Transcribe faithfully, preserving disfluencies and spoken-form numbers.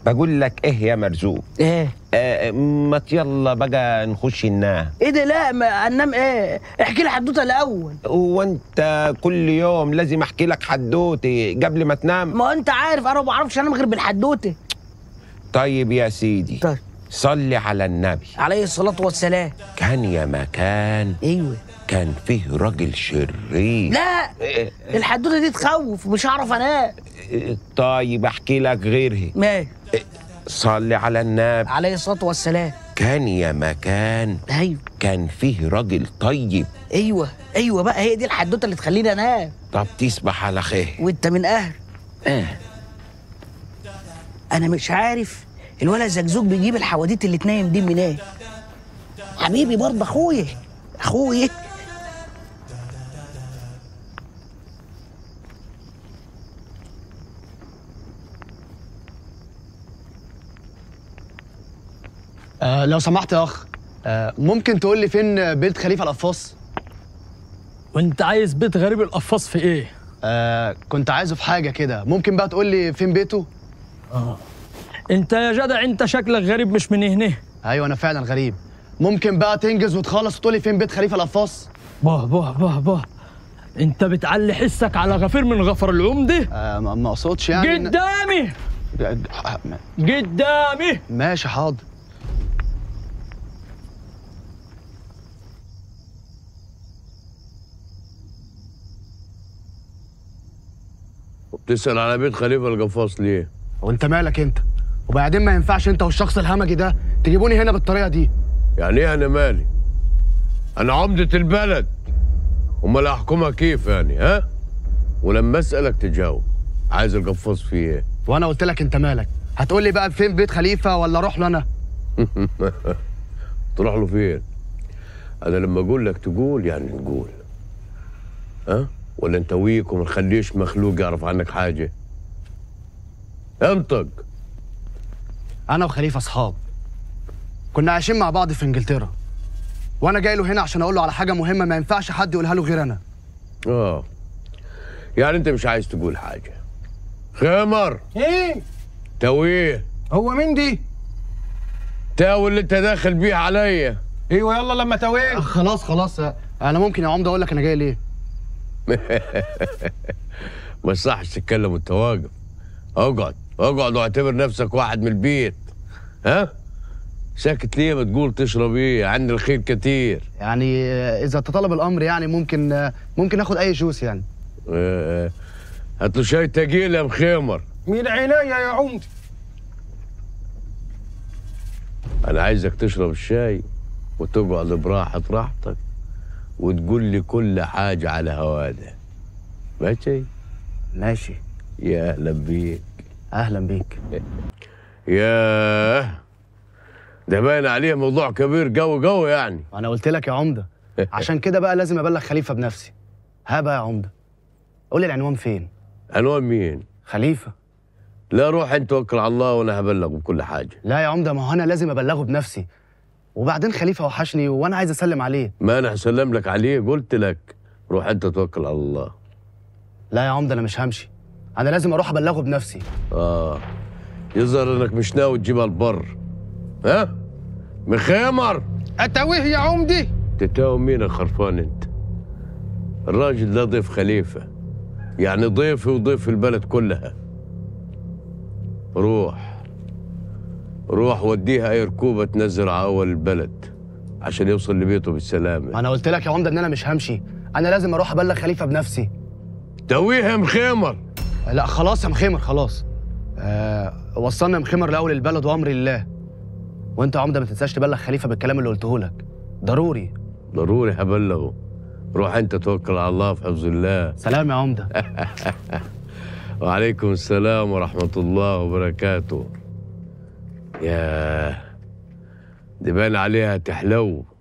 بقول لك ايه يا مرزوق؟ ايه؟ آه ما يلا بقى نخش ننام. ايه ده؟ لا ما انام ايه؟ احكي لي حدوته الاول. هو انت كل يوم لازم احكي لك حدوتي قبل ما تنام؟ ما انت عارف انا ما بعرفش انام غير بالحدوته. طيب يا سيدي. طيب صلي على النبي عليه الصلاه والسلام. كان يا مكان ايوه كان فيه راجل شرير. لا الحدوته دي تخوف مش هعرف انام. طيب احكي لك غيرها. ماشي. صلي على النبي عليه الصلاه والسلام. كان يا مكان ايوه كان فيه راجل طيب. ايوه ايوه بقى هي دي الحدوته اللي تخليني انام. طب تصبح على خير. وانت من اهل. اه انا مش عارف الولد زجزوج بيجيب الحواديت اللي تنايم دي منين. ايه حبيبي برضه اخويا اخويا. آه لو سمحت يا اخ، آه ممكن تقول لي فين بيت خليفه القفاص؟ وانت عايز بيت غريب القفاص في ايه؟ آه كنت عايزه في حاجه كده، ممكن بقى تقول لي فين بيته؟ اه انت يا جدع انت شكلك غريب مش من هنا. ايوه انا فعلا غريب. ممكن بقى تنجز وتخلص وتقول لي فين بيت خليفه القفاص؟ باه باه باه باه انت بتعلي حسك على غفير من غفر العمده؟ آه ما اقصدش يعني. قدامي إن... قدامي. ماشي حاضر. وبتسأل على بيت خليفة القفاص ليه؟ وانت مالك انت؟ وبعدين ما ينفعش انت والشخص الهمجي ده تجيبوني هنا بالطريقه دي. يعني ايه انا مالي؟ انا عمدة البلد، امال احكمها كيف يعني ها؟ ولما اسألك تجاوب. عايز القفاص فيه ايه؟ وانا قلت لك انت مالك؟ هتقول لي بقى فين بيت خليفه ولا اروح له انا؟ تروح له فين؟ انا لما اقول لك تقول يعني نقول. ها؟ ولا انت ويك وما نخليش مخلوق يعرف عنك حاجه؟ انطق. انا وخليفه اصحاب، كنا عايشين مع بعض في انجلترا، وانا جاي له هنا عشان اقول له على حاجه مهمه ما ينفعش حد يقولها له غير انا. اه يعني انت مش عايز تقول حاجه. خمر. ايه؟ تويه. هو مين دي؟ تاوي اللي انت داخل بيه عليا. ايوه يلا لما تويه. خلاص خلاص، انا ممكن يا عمده اقول لك انا جاي ليه؟ ما يصحش تتكلم وانت واقف. اقعد اقعد واعتبر نفسك واحد من البيت. ها؟ ساكت ليه؟ ما تقول تشرب ايه؟ عندي الخير كتير. يعني اذا تطلب الامر يعني ممكن ممكن اخد اي جوس يعني. اه هات له شاي تقيل يا مخيمر. من عينيا يا عمدي. انا عايزك تشرب الشاي وتقعد براحة راحتك وتقول لي كل حاجة على هواده. ماشي؟ ماشي. يا اهلا بيك. اهلا بيك. ياه ده باين عليه موضوع كبير قوي قوي يعني. انا قلت لك يا عمده عشان كده بقى لازم ابلغ خليفه بنفسي. ها بقى يا عمده قول لي العنوان فين؟ عنوان مين؟ خليفه. لا روح انت توكل على الله وانا هبلغه بكل حاجه. لا يا عمده ما هو انا لازم ابلغه بنفسي، وبعدين خليفه وحشني وانا عايز اسلم عليه. ما انا هسلم لك عليه، قلت لك روح انت توكل على الله. لا يا عمده انا مش همشي، انا لازم اروح ابلغه بنفسي. اه يظهر انك مش ناوي تجيبها البر. ها؟ مخيمر. اتويه يا عمدي. تتاوي مين يا خرفان انت؟ الراجل ده ضيف خليفه، يعني ضيفي وضيف البلد كلها. روح روح وديها اي ركوبه تنزل على اول البلد عشان يوصل لبيته بالسلامه. انا قلت لك يا عمده ان انا مش همشي، انا لازم اروح ابلغ خليفه بنفسي. تويه يا مخيمر. لا خلاص يا مخيمر خلاص. آه وصلنا يا مخيمر لاول البلد وامر الله. وانت يا عمده ما تنساش تبلغ خليفه بالكلام اللي قلته لك، ضروري. ضروري هبلغه. روح انت توكل على الله في حفظ الله. سلام يا عمده. وعليكم السلام ورحمه الله وبركاته. ياه دي باين عليها تحلو.